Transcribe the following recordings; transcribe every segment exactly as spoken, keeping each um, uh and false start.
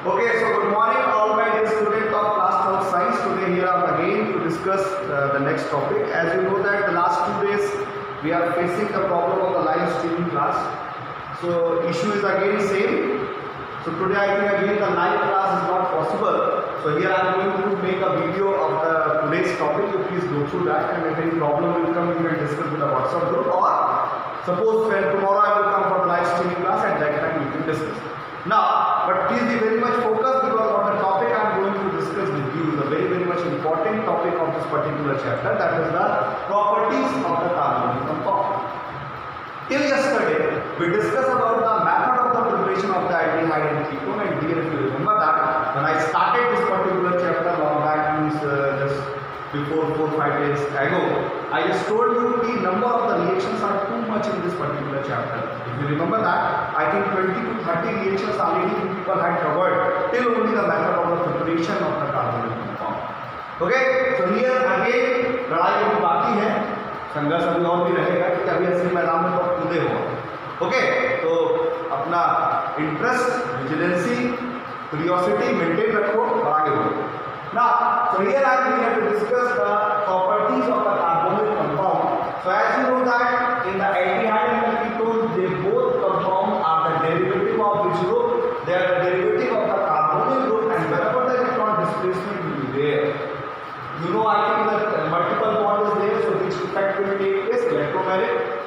Okay, so good morning all my dear students of class twelve science. Today here I am again to discuss uh, the next topic. As you know that the last two days we are facing the problem of the live streaming class. So issue is again same. So today I think again the live class is not possible. So here I am going to make a video of the today's topic. You please go through that, and if any problem will come, you can discuss with the WhatsApp group, or suppose when tomorrow I will come for the live streaming class, at that time we can discuss. Now, but please be very much focused because on the topic I am going to discuss with you is a very very much important topic of this particular chapter, that is the properties of the carbonic compound. Till yesterday, we discussed about the method of the preparation of the aldehyde and ketone, and dear, if you remember that when I started this particular chapter long back, means uh, just before four five days ago, I just told you the number of the reactions are too much in this particular chapter. If you remember that, I think twenty to thirty reactions already people had covered till only the method of the preparation of the carbonic compound. Okay, so here again लड़ाई अभी बाकी है, संघर्ष अभी और भी रहेगा कि अभी असली मैदान में तो कूदे हो। ओके, तो अपना इंटरेस्ट, विजिलेंसी, क्यूरियोसिटी मेंटेन रखो और आगे बढ़ो। Now, so here I am here to discuss the properties of the carbonic compound. So as you know that in the aldehyde and the ketone, they both compound are the derivative of which group? They are the derivative of the carbonyl group, and wherever the electron displacement will be there, you know I think that multiple bond is there, so which effect will take place? Electromagnetic.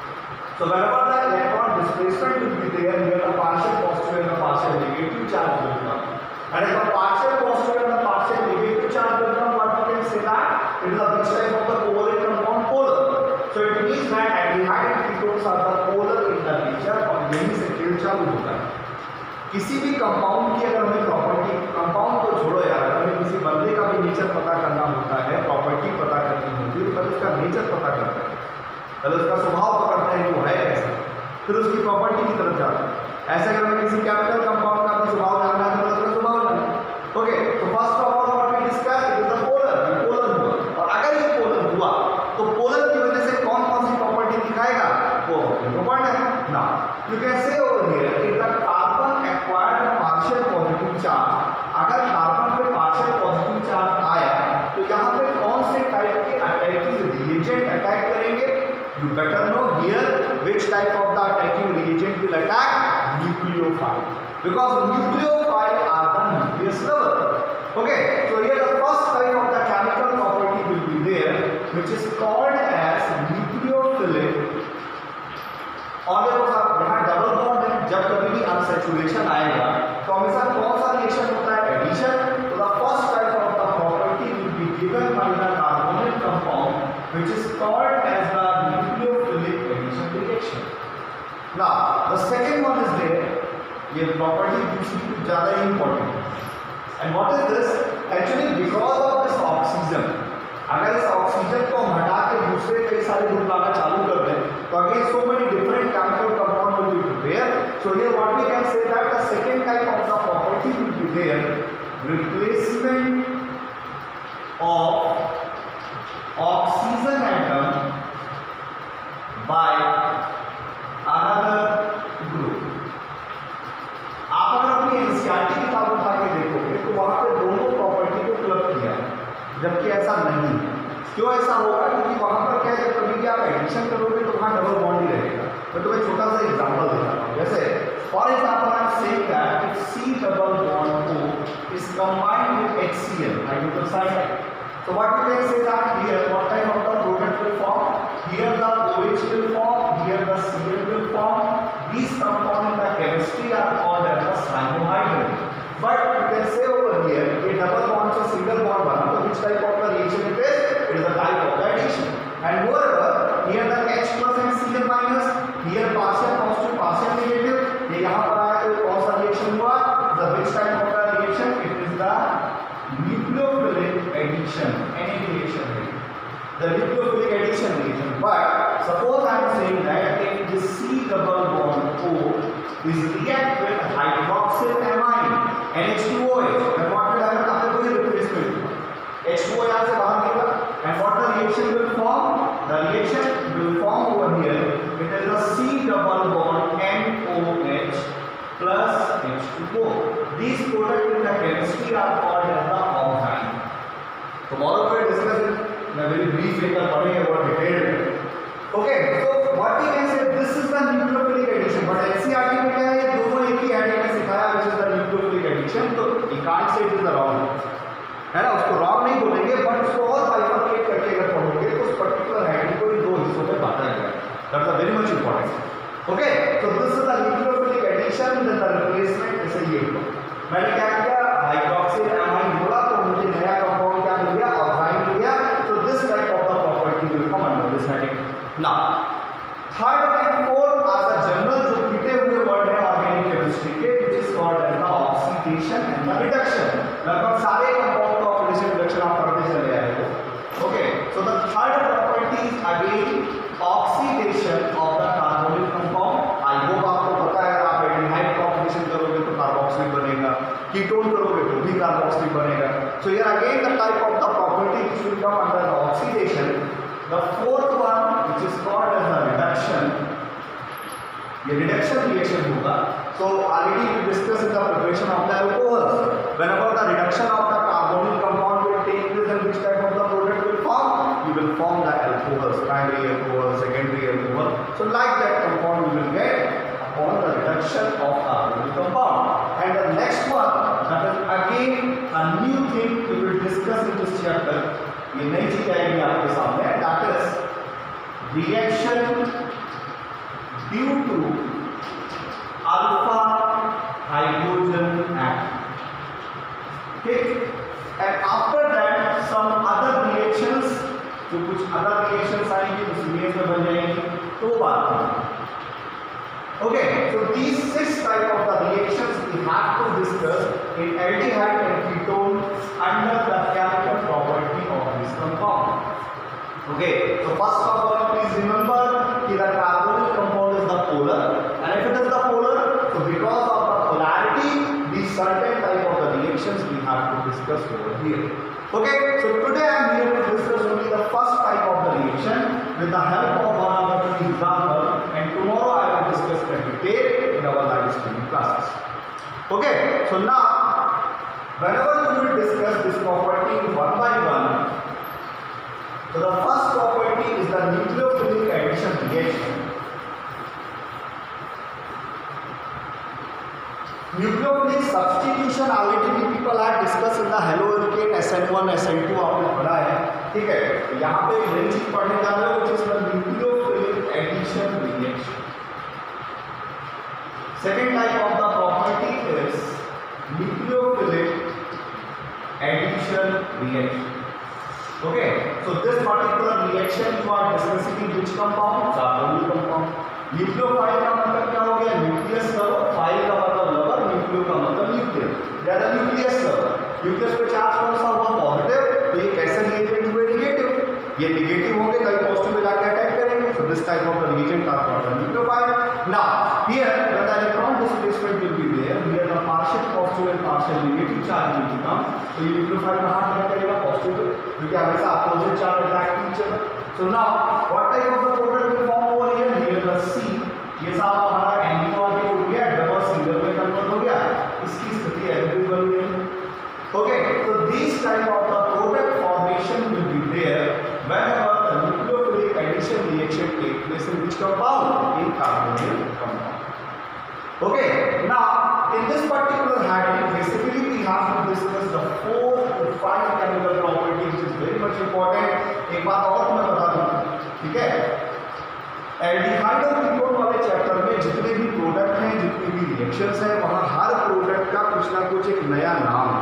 So wherever the electron displacement will be there, here the partial positive and the partial negative charge will come. And if the partial positive and the partial negative charge will come, what we can say that it is a which type of the covalent compound? Polar. So it means that aldehyde and ketones are the polar in the nature, और यहीं से खेल चालू होता है। किसी भी compound की अगर हमें प्रॉपर्टी, कंपाउंड को छोड़ो यार, अगर हमें किसी बंदे का भी नेचर पता करना होता है, प्रॉपर्टी पता करनी होती है, तो पहले उसका नेचर पता करते हैं, पहले उसका स्वभाव पकड़ते हैं वो है कैसा, फिर उसकी प्रॉपर्टी की तरफ जाते हैं। ऐसे अगर हमें किसी केमिकल कंपाउंड का भी स्वभाव जानना है तो उसका स्वभाव जानना है। ओके, तो first of all what we discuss it is the polar, polar हुआ, और अगर ये पोलर हुआ तो पोलर की वजह से कौन कौन सी प्रॉपर्टी दिखाएगा? वो इंपॉर्टेंट है ना। You can say over here if the carbon acquired partial positive charge, अगर कार्बन पे पार्शियल पॉजिटिव चार्ज आया तो यहाँ पे कौन से टाइप के अटैकिंग रिएजेंट अटैक करेंगे? You better know here which type of the attacking reagent will attack? Nucleophile, because nucleophile are the nucleus level. Okay, so here the first type of the chemical property will be there, which is called as nucleophilic. और देखो साहब यहाँ double bond है, जब कभी भी unsaturation आएगा तो हमेशा कौन सा रिएक्शन होता है? एडिशन। तो the first type of the property will be given by the carbonyl compound, which is called as the nucleophilic addition reaction. Now the second one is there, ये property दूसरी कुछ ज़्यादा ही important है, and what is this? Actually because of this oxygen, अगर इस oxygen को हम हटा के दूसरे कई सारे ग्रुप लाना चालू कर दें तो again so many different chemical compound will be prepared. So here what we can say that the second type of the property will be there, replacement of oxygen atom by another group. आप अगर अपनी NCERT किताब उठा के देखोगे तो वहां पे दोनों प्रॉपर्टी को क्लब किया है, जबकि ऐसा नहीं है। क्यों ऐसा होगा? क्योंकि वहां पर क्या है, कभी भी आप एडिशन करोगे तो वहां डबल बॉन्ड ही रहेगा। मैं तुम्हें छोटा सा एग्जांपल देता हूं, जैसे for example I am saying that if C double bond O is combined with HCl, hydrogen sulfide. So what we can say that here what type of the product will form? Here the OH will form, here the Cl will form. These compounds in the chemistry are called as the cyanohydrin. But you can say over here a double bond से single bond बना, तो which type of the reaction it is? It is a type of the addition. And moreover here the H plus and Cl minus, here partial positive partial negative, ये यहाँ पर आया तो कौन सा रिएक्शन हुआ? The which type of the reaction? It is the nucleophilic addition, any reaction है, the nucleophilic addition reaction. But suppose I am saying that if this C double bond O is react with hydroxyl amine N H two O H, then what will happen? after कोई replacement H two O यहाँ से बाहर निकला, and what the reaction will form? The reaction will form over here. It is a C double bond N O H plus H two O. These product are called as the oxide. Tomorrow we will discuss it in a very brief way, पढ़ेंगे बहुत detail में. Okay, so what we can say, this is the nucleophilic addition. But N C E R T में क्या है, दोनों एक ही heading में सिखाया, which is the nucleophilic addition. तो you can't say it is the wrong, है ना, उसको wrong नहीं बोलेंगे, but उसको और bifurcate करके अगर पढ़ोगे तो उस particular heading को इन दो हिस्सों में बांटा गया है. That's a very much important. Okay, so this is the nucleophilic addition, then the replacement. जैसे ये हुआ, मैंने क्या किया, हाइड्रोक्सिल एमाइन बोला तो मुझे नया कंपाउंड क्या मिल गया, ऑक्साइड मिल गया. So this type of the property will come under this heading. Now, third and fourth are the general जो पीटे हुए वर्ड है ऑर्गेनिक केमिस्ट्री के, which is called as the oxidation and the reduction. लगभग सारे compound का oxidation reduction आप पढ़ते चले आए हो. Okay, so the third property is again oxidation of the carbonyl compound. I hope आपको पता है, आप एल्डिहाइड का ऑक्सीडेशन करोगे तो कार्बोक्सिल बनेगा, कीटोन करोगे तो भी कार्बोक्सिल बनेगा. So here again the type of the property which will come under the oxidation. The fourth one, which is called as the reduction, ये reduction reaction होगा. So already we discussed in the preparation of the alcohols. Whenever the reduction of the carbonyl compound will take place, then which type of the product will form? You will form the alcohols, primary alcohol, secondary alcohol. So like that compound we will get upon the reduction of carbonyl compound. And the next one, that is again a new thing we will discuss in this chapter. ये नई चीज आएगी आपके सामने, that is reaction due to alpha hydrogen atom. Okay, and after that some other reactions, जो कुछ other reactions आएंगी उस इमेज में बन जाएंगी, तो बात करेंगे. Okay, so these six type of the reactions we have to discuss in aldehyde and ketone under the chemical property of this compound. Okay, so first of all, please remember that the carbonyl compound is the polar, and if it is the polar, so because of the polarity, these certain type of the reactions we have to discuss over here. Okay, so today I am here to discuss only the first type of the reaction with the help of one of the two example, and tomorrow I will discuss the detail in our live streaming classes. Okay, so now whenever we will discuss this property one by one, so the first property is the nucleophilic addition reaction. Nucleophilic substitution already people have discussed in the haloalkane S N one S N two आपने पढ़ा है, ठीक है. यहाँ पे नई चीज पढ़ने जा रहे हो, which is the nucleophilic addition reaction. Second type of the property is nucleophilic addition reaction. Okay, so this particular reaction you are discussing in which compound? Carbonyl compound. Nucleophile का मतलब क्या हो गया? Nucleus lover. फाइल का मतलब lover, nucleo का मतलब nuclear. ज्यादा न्यूक्लियस लवर. न्यूक्लियस पे चार्ज कौन सा हुआ? पॉजिटिव. तो ये कैसे रिएजेंट हुए? नेगेटिव. ये नेगेटिव होंगे कहीं पॉजिटिव में जाके अटैक करेंगे. So this type of the reagent are called nucleophile. Now here when the electron displacement will be there, here the partial positive and partial negative charge will become. तो ये nucleophile कहां attack करेगा? Positive, क्योंकि हमेशा opposite charge attack each other. So now what type of the product will form over here? Here the C, ये सारा हमारा एंटीनो आगे उड़ गया, डबल सिंगल में कन्वर्ट हो गया. इसकी स्थिति एग्री बन गई. Okay, so these type of the product formation will be there whenever the nucleophilic addition reaction takes place in which compound? In carbonyl compound. Okay, now in this particular heading basically we have to discuss the four to five chemical properties which is very much important. एक बात और मैं बता दूं, ठीक है, aldehyde और ketone वाले चैप्टर में जितने भी प्रोडक्ट हैं, जितनी भी रिएक्शंस हैं, वहां हर प्रोडक्ट का कुछ ना कुछ एक नया नाम है.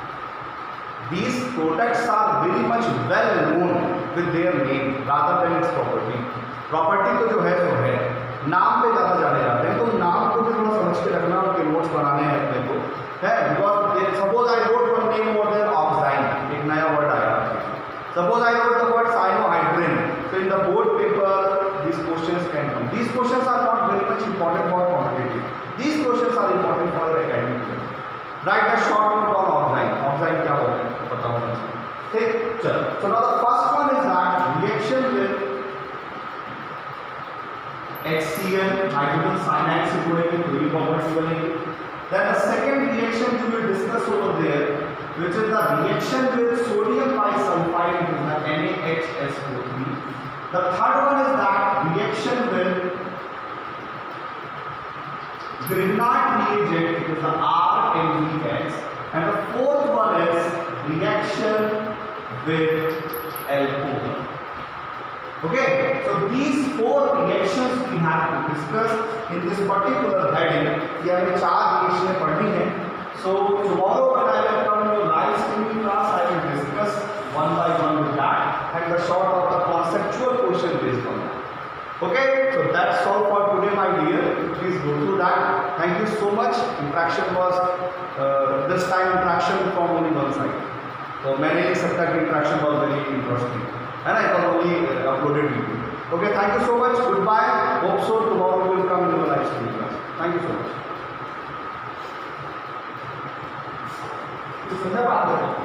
These products are very much well known with their name rather than its property. Property तो जो है जो है, नाम पे ज़्यादा जाने जाते हैं. तो नाम को भी थोड़ा समझ के रखना, उनके नोट्स बनाने हैं अपने को, है. Because suppose I wrote one name over there oxine, एक नया वर्ड आया. Suppose I wrote the word cyanohydrin. So in the board paper these questions can come. These questions are not very much important for quantitative. These questions are important for academic. Write the short note on oxide. Oxide क्या होता है पता होना चाहिए. ठीक, चलो. So now the first one is that reaction with HCl, hydrogen cyanide से जुड़ेंगे, तो ये प्रॉपर्टी बनेगी. Then the second reaction we will discuss over there, which is the reaction with sodium bisulfite, which is the N A H S O three. The third one is that reaction with Grignard reagent, it is the R N D X. And the fourth one is reaction with alcohol. Okay, so these four reactions we have to discuss in this particular heading. ये हमें चार reactions पढ़नी है. So tomorrow when I will come to your live streaming class, I will discuss one by one with that and the short of the conceptual question based on that. Okay, so that's all for today, my dear. Please go through that. Thank you so much. Interaction was uh, this time interaction from only one side. So मैंने नहीं सकता कि interaction was very interesting. है ना? It was only uh, uploaded video. Okay, thank you so much. Goodbye. Hope so tomorrow will come to the live stream class. Thank you so much.